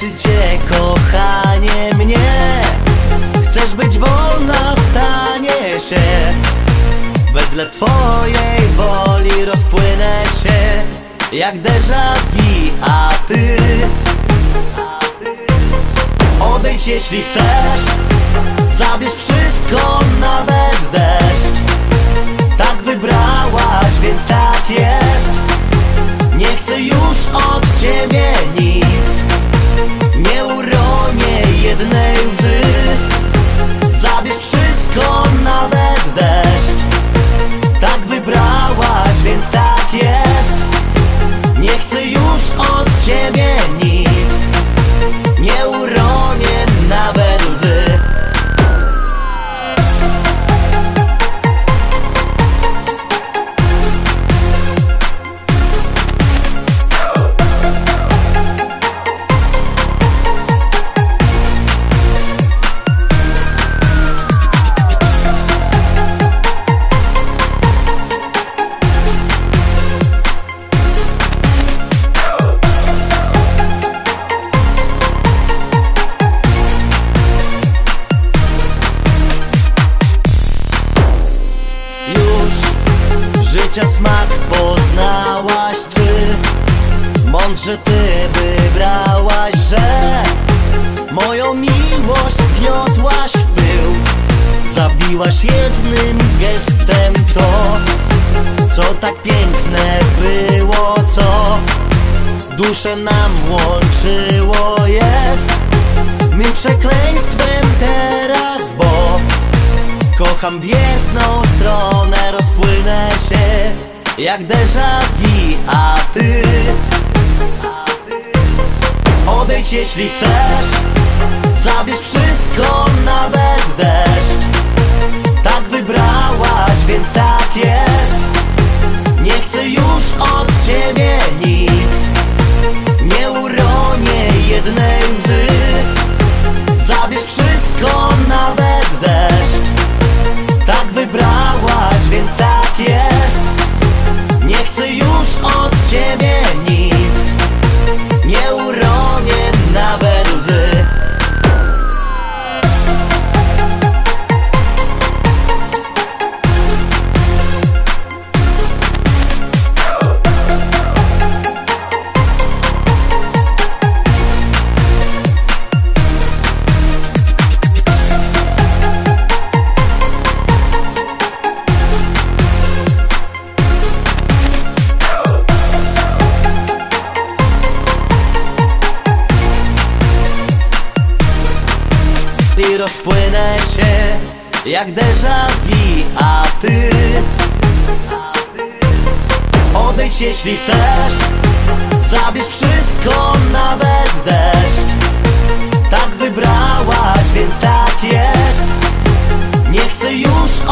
czy cię, kochanie, mnie? Chcesz być wolna, stanie się. Wedle twojej woli rozpłynę się jak déjà vu, a ty odejdź jeśli chcesz. Zabierz wszystko, nawet deszcz. Tak wybrałaś, więc tak jest. Nie chcę już od ciebie nic. Nie uronię jednej łzy. Zabierz wszystko, nawet deszcz. Tak wybrałaś, więc tak jest. Nie chcę już od ciebie nic. Nie uronię nawet łzy. Życia smak poznałaś, czy mądrze ty wybrałaś, że moją miłość zgniotłaś w pył. Zabiłaś jednym gestem to, co tak piękne było, co duszę nam łączyło. Jest mym przekleństwem teraz, bo kocham w jedną stronę, rozpłynę się jak déjà vu, a ty odejdź jeśli chcesz. Zabierz wszystko, nawet deszcz. Tak wybrałaś, więc tak jest. Nie chcę już od ciebie nic. Nie uronię jednej łzy. Zabierz wszystko, nawet deszcz. Tak wybrałaś, więc tak jest. Nie chcę już od ciebie nic. Nie uronię nawet łzy. I rozpłynę się jak déjà vu, a ty odejdź jeśli chcesz. Zabierz wszystko, nawet deszcz. Tak wybrałaś, więc tak jest. Nie chcę już